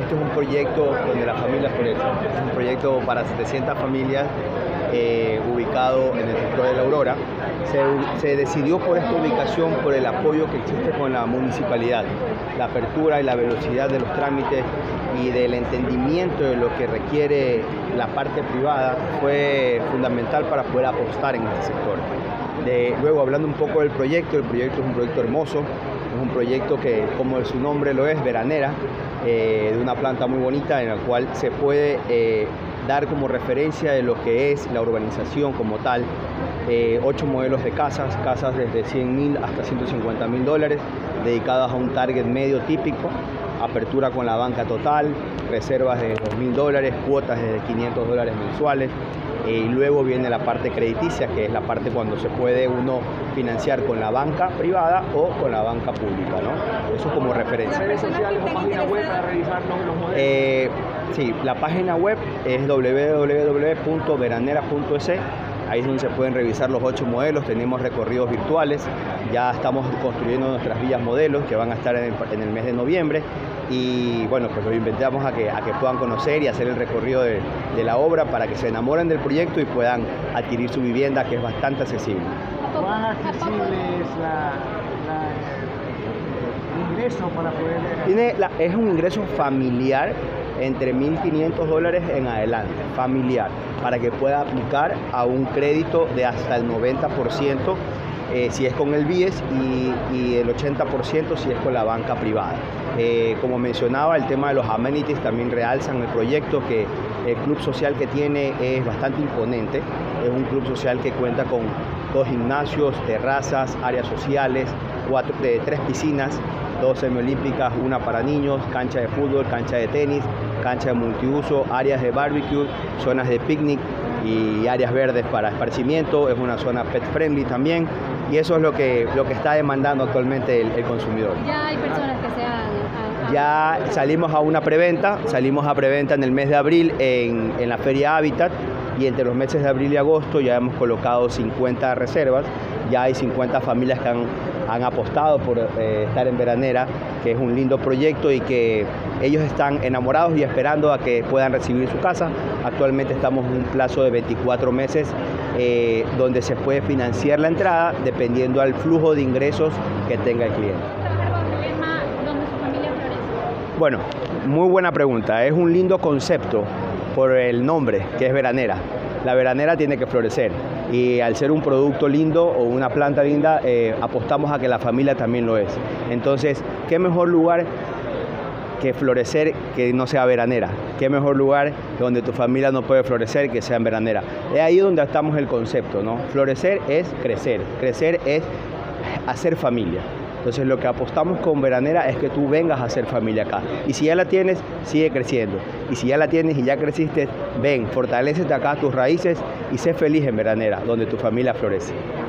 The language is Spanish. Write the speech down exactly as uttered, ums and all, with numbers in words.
este es un proyecto donde la familia florece. Es un proyecto para setecientas familias eh, ubicado en el sector de La Aurora. Se, se decidió por esta ubicación por el apoyo que existe con la municipalidad, la apertura y la velocidad de los trámites y del entendimiento de lo que requiere la parte privada fue fundamental para poder apostar en este sector. De, luego, hablando un poco del proyecto, el proyecto es un proyecto hermoso, es un proyecto que, como su nombre lo es, veranera, eh, de una planta muy bonita en la cual se puede eh, dar como referencia de lo que es la urbanización como tal. Eh, ocho modelos de casas, casas desde cien mil hasta ciento cincuenta mil dólares, dedicadas a un target medio típico, apertura con la banca total, reservas de dos mil dólares, cuotas de quinientos dólares mensuales. Eh, y luego viene la parte crediticia, que es la parte cuando se puede uno financiar con la banca privada o con la banca pública, ¿no? Eso como referencia. ¿Redes sociales o página web para revisar los, los modelos? Eh, sí, la página web es doble u doble u doble u punto veranera punto e ce. Ahí es donde se pueden revisar los ocho modelos, tenemos recorridos virtuales, ya estamos construyendo nuestras villas modelos que van a estar en el, en el mes de noviembre y bueno, pues los invitamos a que, a que puedan conocer y hacer el recorrido de, de la obra para que se enamoren del proyecto y puedan adquirir su vivienda, que es bastante accesible. ¿Cuán accesible es la, la, el ingreso para poder...? Tiene la, es un ingreso familiar entre mil quinientos dólares en adelante, familiar, para que pueda aplicar a un crédito de hasta el noventa por ciento eh, si es con el B I E S y, y el ochenta por ciento si es con la banca privada. Eh, como mencionaba, el tema de los amenities también realzan el proyecto, que el club social que tiene es bastante imponente. Es un club social que cuenta con dos gimnasios, terrazas, áreas sociales, cuatro, de, tres piscinas, dos semiolímpicas, una para niños, cancha de fútbol, cancha de tenis, cancha de multiuso, áreas de barbecue, zonas de picnic y áreas verdes para esparcimiento. Es una zona pet friendly también, y eso es lo que, lo que está demandando actualmente el, el consumidor. Ya hay personas que se han... Ya salimos a una preventa, salimos a preventa en el mes de abril en, en la Feria Hábitat, y entre los meses de abril y agosto ya hemos colocado cincuenta reservas, ya hay cincuenta familias que han, han apostado por eh, estar en Veranera, que es un lindo proyecto y que ellos están enamorados y esperando a que puedan recibir su casa. Actualmente estamos en un plazo de veinticuatro meses eh, donde se puede financiar la entrada dependiendo al flujo de ingresos que tenga el cliente. Bueno, muy buena pregunta. Es un lindo concepto por el nombre, que es veranera. La veranera tiene que florecer y al ser un producto lindo o una planta linda, eh, apostamos a que la familia también lo es. Entonces, ¿qué mejor lugar que florecer que no sea veranera? ¿Qué mejor lugar donde tu familia no puede florecer que sea en veranera? Es ahí donde estamos el concepto, ¿no? Florecer es crecer, crecer es hacer familia. Entonces lo que apostamos con Veranera es que tú vengas a hacer familia acá. Y si ya la tienes, sigue creciendo. Y si ya la tienes y ya creciste, ven, fortalécete acá tus raíces y sé feliz en Veranera, donde tu familia florece.